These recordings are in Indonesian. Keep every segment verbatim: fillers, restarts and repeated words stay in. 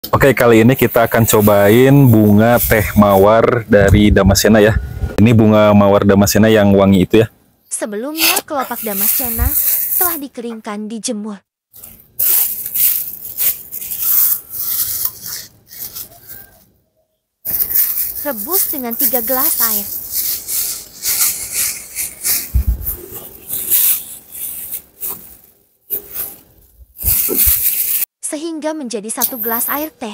Oke, kali ini kita akan cobain bunga teh mawar dari Damascena ya. Ini bunga mawar Damascena yang wangi itu ya. Sebelumnya, kelopak Damascena telah dikeringkan, dijemur. Rebus dengan tiga gelas air. Sehingga menjadi satu gelas air teh.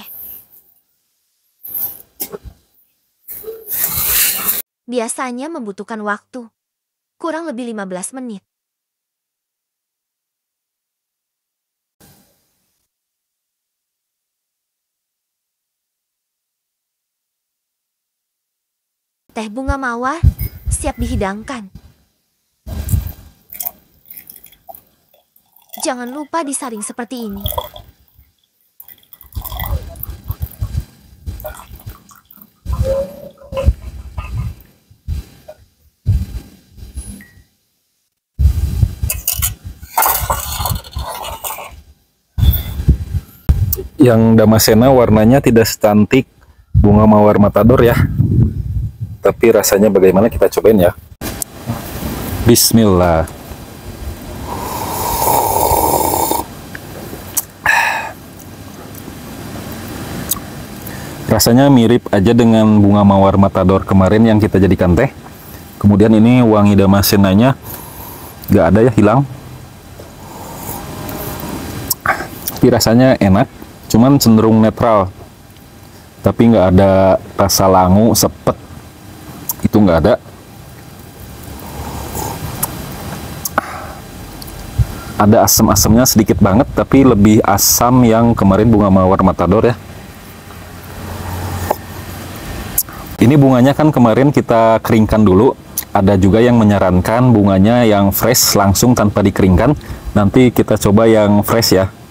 Biasanya membutuhkan waktu kurang lebih lima belas menit. Teh bunga mawar siap dihidangkan. Jangan lupa disaring seperti ini. Yang Damascena warnanya tidak secantik bunga mawar matador ya. Tapi rasanya bagaimana, kita cobain ya. Bismillah. Rasanya mirip aja dengan bunga mawar matador kemarin yang kita jadikan teh. Kemudian ini wangi Damascenanya nggak ada ya, hilang. Tapi rasanya enak, cuman cenderung netral. Tapi nggak ada rasa langu, sepet. Itu nggak ada. Ada asam-asamnya sedikit banget, tapi lebih asam yang kemarin bunga mawar matador ya. Ini bunganya kan kemarin kita keringkan dulu. Ada juga yang menyarankan bunganya yang fresh langsung tanpa dikeringkan. Nanti kita coba yang fresh ya.